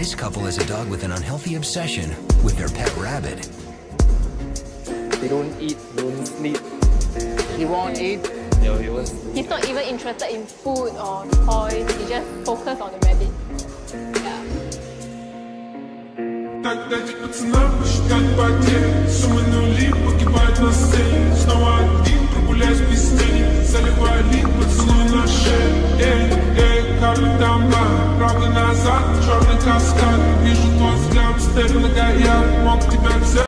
This couple has a dog with an unhealthy obsession with their pet rabbit. They don't eat, don't sleep. He won't eat. Yeah, he was. He's not even interested in food or toys. He just focuses on the rabbit. Yeah. Тогда пацана посчитать потери. Суммы нули погибают на сцене. Снова один, прогуляюсь без тени. Заливаю лик, поцелуй на шее. Карты дома, правда назад, черный каскад. Вижу твой взгляд, стель на гаяк. Мог тебя взять.